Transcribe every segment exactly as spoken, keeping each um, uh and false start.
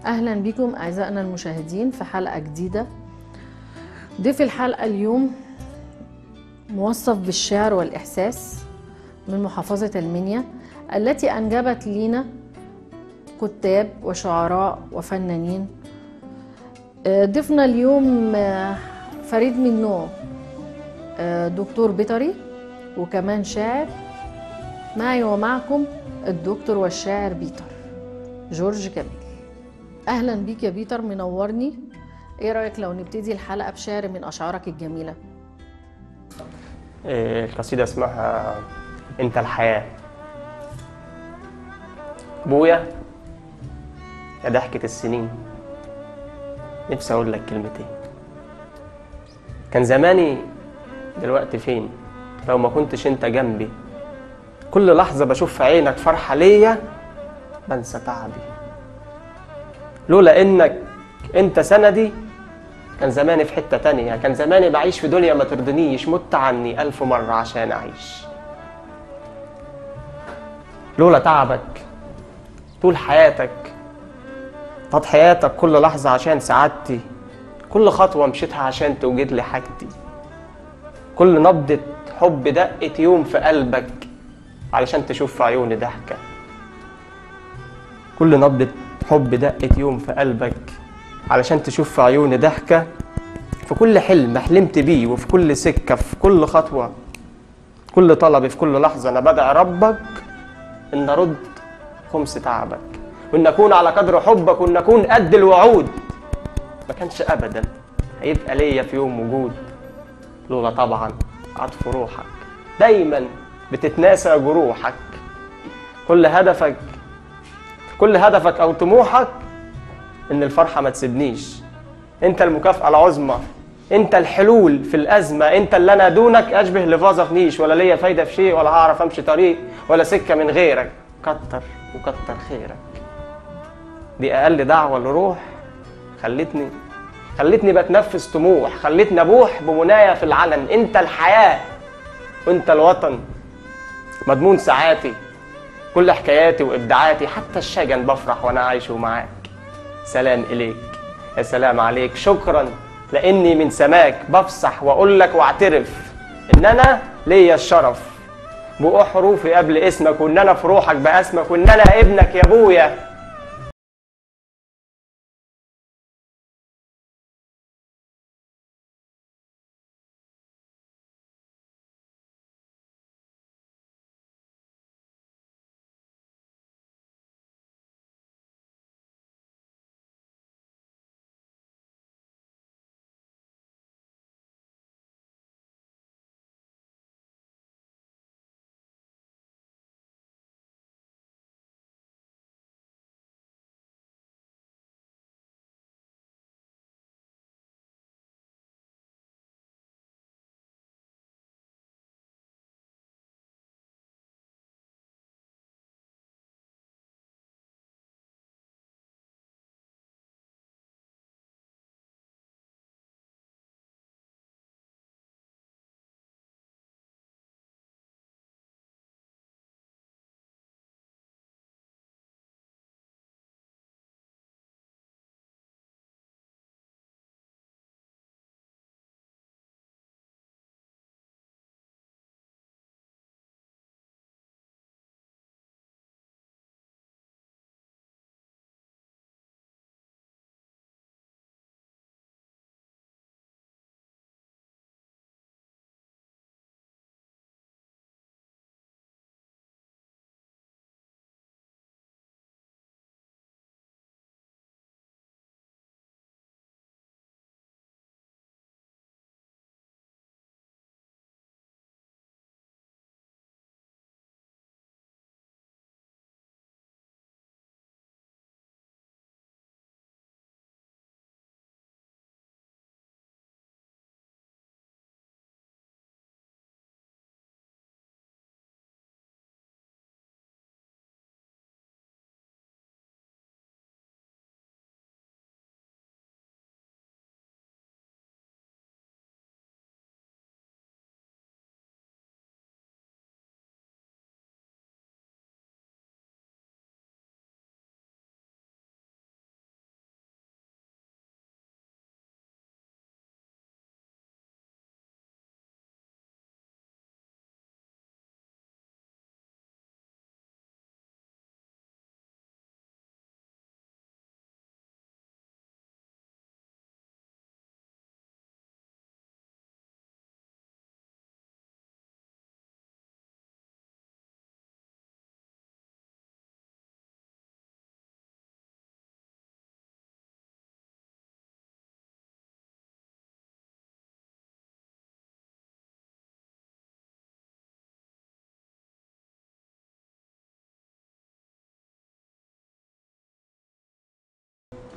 أهلا بكم أعزائنا المشاهدين في حلقة جديدة. ضيف الحلقة اليوم موصف بالشعر والإحساس من محافظة المنيا التي أنجبت لنا كتاب وشعراء وفنانين. ضيفنا اليوم فريد من نوعه، دكتور بيطري وكمان شاعر. معي ومعكم الدكتور والشاعر بيتر جورج كامل. أهلا بيك يا بيتر، منورني. ايه رأيك لو نبتدي الحلقة بشعر من أشعارك الجميلة؟ القصيدة اسمها انت الحياة. ابويا يا ضحكة السنين، نفسي اقول لك كلمتين. كان زماني دلوقتي فين لو ما كنتش انت جنبي؟ كل لحظة بشوف في عينك فرحة ليا بنسى تعبي. لولا انك انت سندي كان زماني في حتة تانية، كان زماني بعيش في دنيا ما ترضنيش، مت عني ألف مرة عشان أعيش. لولا تعبك طول حياتك، تضحياتك كل لحظة عشان سعادتي، كل خطوة مشيتها عشان توجد لي حاجتي، كل نبضة حب دقت يوم في قلبك علشان تشوف في عيوني ضحكة، كل نبضة حب دقت يوم في قلبك علشان تشوف في عيوني ضحكة. في كل حلم حلمت بيه وفي كل سكة في كل خطوة، كل طلب في كل لحظة أنا بدعي ربك إن أرد خمس تعبك، وإن أكون على قدر حبك، وإن أكون قد الوعود. ما كانش أبدا هيبقى ليا في يوم وجود لولا طبعا عطف روحك، دايما بتتناسى جروحك. كل هدفك كل هدفك أو طموحك إن الفرحة ما تسيبنيش. انت المكافأة العظمى، انت الحلول في الأزمة، انت اللي انا دونك اشبه لفازة في نيش، ولا ليا فايدة في شيء، ولا هعرف امشي طريق ولا سكة من غيرك. كتر وكتر خيرك. دي اقل دعوة لروح خلتني خلتني بتنفس طموح، خلتني ابوح بمنايا في العلن. انت الحياة وانت الوطن، مضمون ساعاتي، كل حكاياتي وابداعاتي، حتى الشجن بفرح وانا عايش معاك. سلام اليك، يا سلام عليك، شكرا لاني من سماك بفصح واقول لك واعترف ان انا ليا الشرف بقوا حروفي قبل اسمك، وان انا في روحك باسمك، وان انا ابنك يا ابويا.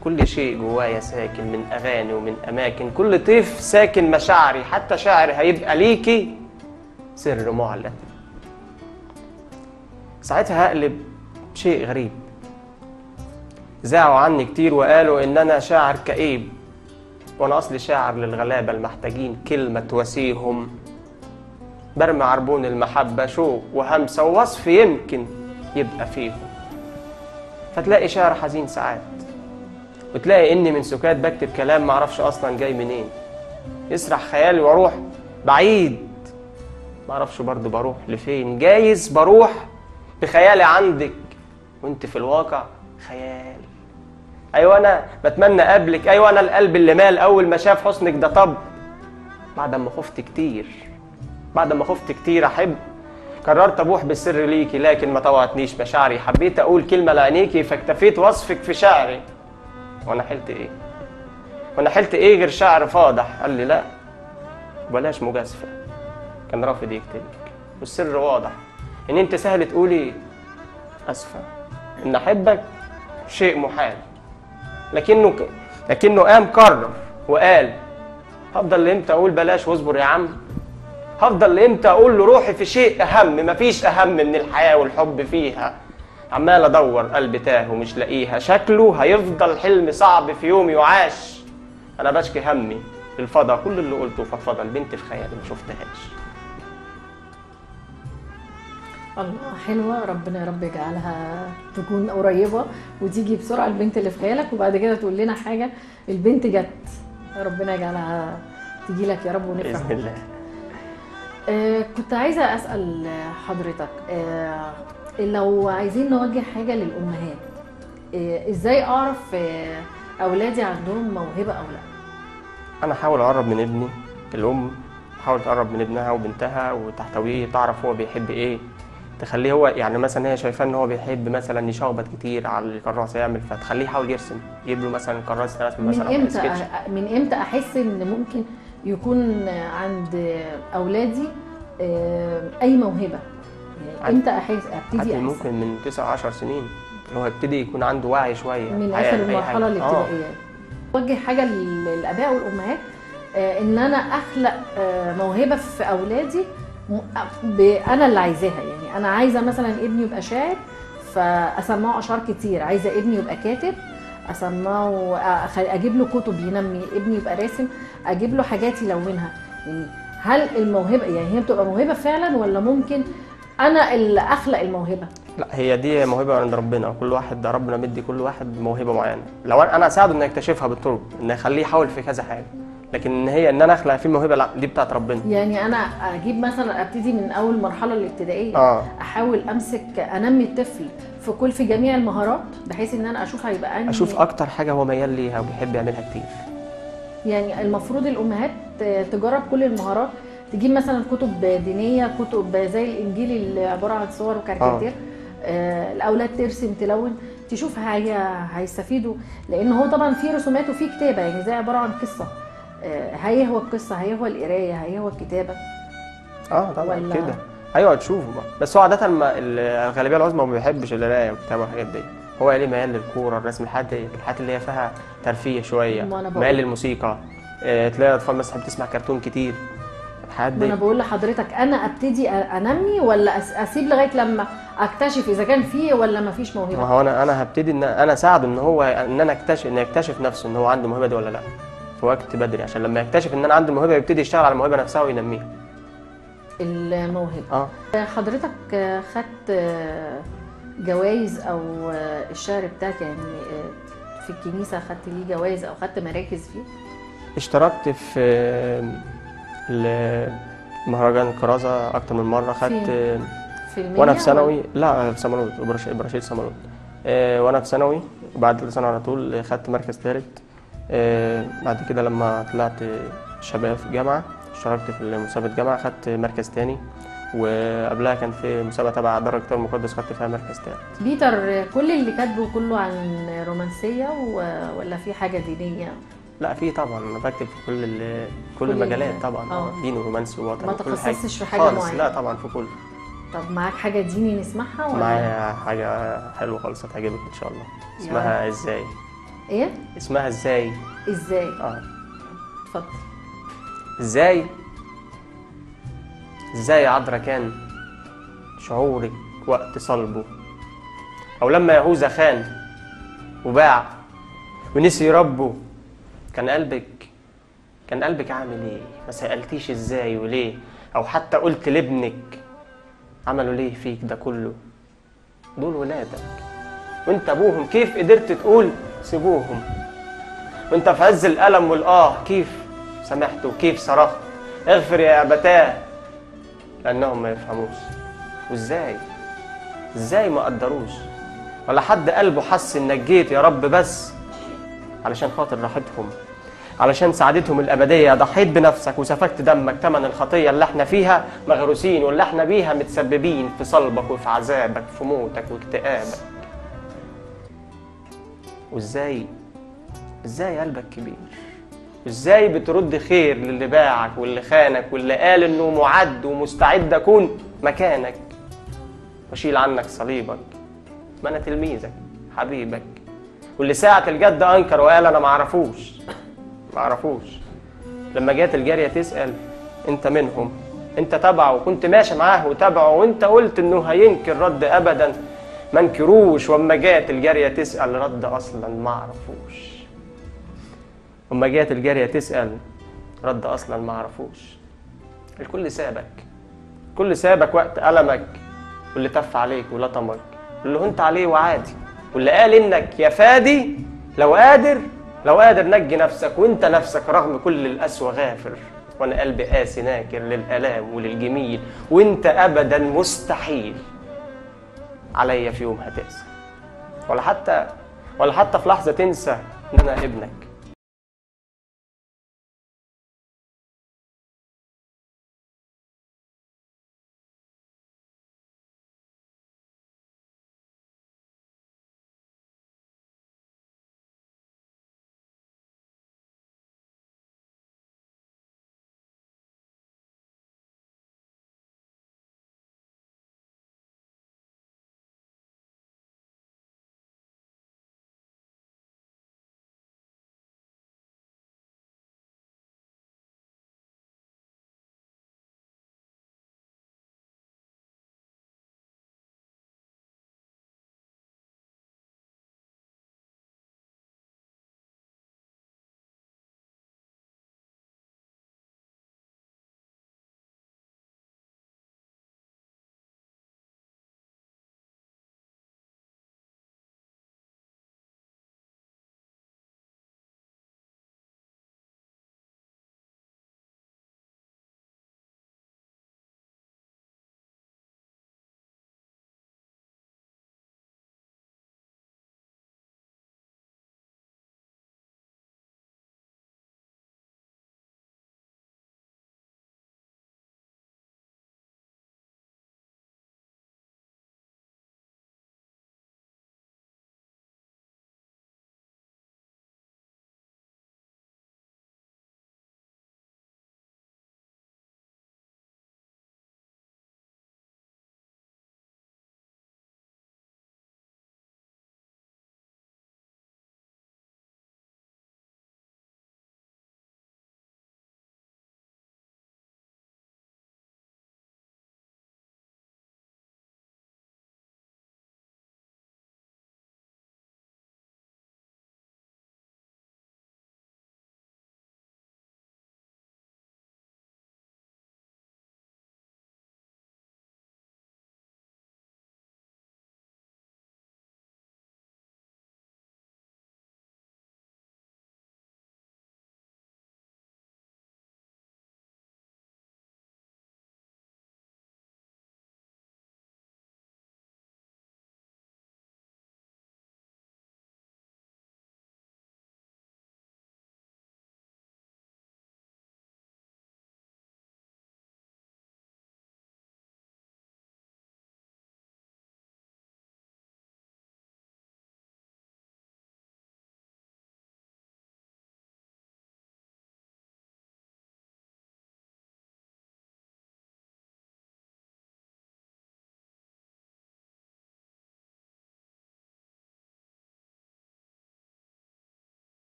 كل شيء جوايا ساكن من أغاني ومن أماكن، كل طيف ساكن مشاعري، حتى شعري هيبقى ليكي سر معلن. ساعتها هقلب شيء غريب. زعوا عني كتير وقالوا إن أنا شاعر كئيب، وأنا أصلي شاعر للغلابة المحتاجين كلمة تواسيهم. برمي عربون المحبة شوق وهمسة ووصف يمكن يبقى فيهم. فتلاقي شعر حزين ساعات، وتلاقي إني من سكات بكتب كلام معرفش أصلا جاي منين. يسرح خيالي واروح بعيد، معرفش برضه بروح لفين. جايز بروح بخيالي عندك وانت في الواقع خيال. ايوه انا بتمنى قبلك، ايوه انا القلب اللي مال اول ما شاف حسنك ده. طب بعد ما خفت كتير، بعد ما خفت كتير احب، قررت ابوح بالسر ليكي لكن ما طوعتنيش مشاعري. حبيت اقول كلمه لعينيكي فاكتفيت وصفك في شعري. وانا حلت ايه؟ وانا حلت ايه غير شعر فاضح؟ قال لي لا بلاش مجازفه، كان رافض يكتبك والسر واضح ان انت سهل تقولي اسفه. ان احبك شيء محال، لكنه ك... لكنه قام قرر وقال هفضل لامتى اقول بلاش واصبر يا عم؟ هفضل لامتى اقول له روحي في شيء اهم؟ مفيش اهم من الحياه والحب فيها. عمال ادور قلبي تاه ومش لاقيها، شكله هيفضل حلم صعب في يوم يعاش. انا بشكي همي للفضا، كل اللي قلته فضفضه، البنت في خيالي ما شفتهاش. الله، حلوة. ربنا يا رب يجعلها تكون قريبة وتيجي بسرعة البنت اللي في خيالك، وبعد كده تقول لنا حاجة البنت جت. ربنا يجعلها تيجي لك يا رب ونفرح بإذن الله. آه كنت عايزة أسأل حضرتك، آه لو عايزين نوجه حاجة للأمهات، آه إزاي أعرف آه أولادي عندهم موهبة أو لا؟ أنا أحاول أقرب من ابني. الأم تحاول تقرب من ابنها وبنتها وتحتويه، تعرف هو بيحب إيه، تخليه هو يعني مثلا هي شايفاه ان هو بيحب مثلا يشخبط كتير على الكراسه يعمل، فتخليه يحاول يرسم، يجيب له مثلا كراسه رسم مثلا. من امتى أ... من امتى احس ان ممكن يكون عند اولادي اي موهبه؟ يعني امتى احس ابتدي احس؟ ممكن من تسع عشر سنين هو يبتدي يكون عنده وعي شويه من اخر المرحله الابتدائيه. اوجه حاجه للاباء والامهات، ان انا اخلق موهبه في اولادي انا اللي عايزاها. يعني انا عايزه مثلا ابني يبقى شاعر فاسمعه اشعار كتير، عايزه ابني يبقى كاتب اسمعه، اجيب له كتب ينمي، ابني يبقى راسم اجيب له حاجات يلونها. يعني هل الموهبه يعني هي بتبقى موهبه فعلا ولا ممكن انا اللي اخلق الموهبه؟ لا، هي دي موهبه عند ربنا، كل واحد ربنا مدي كل واحد موهبه معينه. لو انا اساعده انه يكتشفها بالطرق، ان اخليه يحاول في كذا حاجه، لكن ان هي ان انا اخلق فيه موهبه لا، دي بتاعت ربنا. يعني انا اجيب مثلا ابتدي من اول مرحله الابتدائيه، آه. احاول امسك انمي الطفل في كل في جميع المهارات، بحيث ان انا اشوف هيبقى انهي، اشوف اكتر حاجه هو ميال ليها وبيحب يعملها كتير. يعني المفروض الامهات تجرب كل المهارات، تجيب مثلا كتب دينيه، كتب زي الانجيل اللي عباره عن صور وكاريكاتير، آه. الاولاد ترسم تلون، تشوف هي هيستفيدوا، لان هو طبعا في رسومات وفي كتابه، يعني زي عباره عن قصه. هي هو القصه، هي هو القرايه، هي هو الكتابه. اه طبعا ولا... كده ايوه تشوفه بقى. بس هو عاده الغالبيه العظمى ما بيحبش القرايه والكتابه والحاجات دي، هو ليه ميال للكوره، الرسم، الحاجات الحاجات اللي هي فيها ترفيه شويه، ميال للموسيقى. اه تلاقي الاطفال مثلا بتسمع كرتون كتير، الحاجات دي. انا بقول لحضرتك انا ابتدي انمي ولا اسيب لغايه لما اكتشف اذا كان فيه ولا ما فيش موهبه؟ ما هو انا انا هبتدي ان انا اساعده ان هو ان انا اكتشف ان يكتشف نفسه ان هو عنده الموهبه دي ولا لا في وقت بدري، عشان لما يكتشف ان انا عندي الموهبه يبتدي يشتغل على الموهبه نفسها وينميها. الموهبه. اه حضرتك خدت جوائز او الشعر بتاعك يعني في الكنيسه خدت ليه جوائز او خدت مراكز فيه؟ اشتركت في مهرجان الكرازه اكتر من مره، خدت في وانا في ثانوي. لا في سمرود، برشيد سمرود. اه وانا في ثانوي وبعد الثانوي على طول خدت مركز ثالث. آه بعد كده لما طلعت شباب في الجامعة اشتركت في مسابقة جامعة خدت مركز تاني، وقبلها كان في مسابقة تبع دار الكتاب المقدس خدت فيها مركز تالت. بيتر كل اللي كاتبه كله عن رومانسية ولا في حاجة دينية؟ لا في طبعا، انا بكتب في كل ال... كل, كل المجالات طبعا، اه دين ورومانسي ووطني. ما تخصصتش في حاجة معينة؟ لا طبعا في كله. طب معاك حاجة ديني نسمعها ولا؟ معايا حاجة حلوة خالص هتعجبك ان شاء الله، اسمها ازاي. ايه اسمها ازاي؟ ازاي؟ اه اتفضل. ازاي ازاي يا عذرا كان شعورك وقت صلبه، او لما يهوذا خان وباع ونسي ربه، كان قلبك كان قلبك عامل ايه؟ ما سألتيش ازاي وليه، او حتى قلت لابنك عملوا ليه فيك ده كله؟ دول ولادك وانت ابوهم، كيف قدرت تقول سيبوهم؟ وانت في عز الألم والآه كيف سمحت وكيف صرخت اغفر يا أبتاه؟ لأنهم ما يفهموش. وازاي ازاي ما قدروش؟ ولا حد قلبه حس انك جيت يا رب بس علشان خاطر راحتهم، علشان سعادتهم الأبدية ضحيت بنفسك وسفكت دمك ثمن الخطية اللي احنا فيها مغروسين، واللي احنا بيها متسببين في صلبك وفي عذابك في موتك واكتئابك. وازاي ازاي قلبك كبير؟ وازاي بترد خير للي باعك واللي خانك واللي قال انه معد ومستعد اكون مكانك واشيل عنك صليبك؟ ما انا تلميذك حبيبك، واللي ساعة الجد انكر وقال انا معرفوش معرفوش. لما جات الجارية تسأل انت منهم، انت تبعه وكنت ماشي معاه وتبعه، وانت قلت انه هينكر رد ابدا ما انكروش. واما جات الجارية تسأل رد اصلا معرفوش. واما جات الجارية تسأل رد اصلا معرفوش. الكل سابك، الكل سابك وقت ألمك، واللي تف عليك ولطمك واللي هنت عليه وعادي، واللي قال انك يا فادي لو قادر لو قادر نجي نفسك، وانت نفسك رغم كل القسوة غافر. وانا قلبي قاسي ناكر للآلام وللجميل، وانت ابدا مستحيل عليا في يوم هتقسى، ولا حتى ولا حتى في لحظة تنسى ان انا ابنك.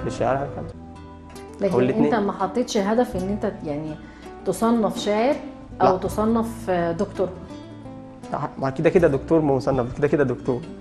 في الشعر هنكمل. لكن أو الاتنين. انت ما حطيتش هدف ان انت يعني تصنف شاعر او لا. تصنف دكتور؟ ما كده كده دكتور مصنف، كده كده دكتور.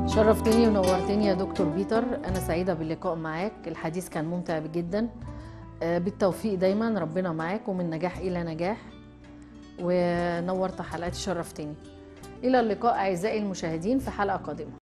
شرفتني ونورتني يا دكتور بيتر، أنا سعيدة باللقاء معاك، الحديث كان ممتع جدا. بالتوفيق دايما، ربنا معاك ومن نجاح إلى نجاح، ونورت حلقتي، شرفتني. إلى اللقاء أعزائي المشاهدين في حلقة قادمة.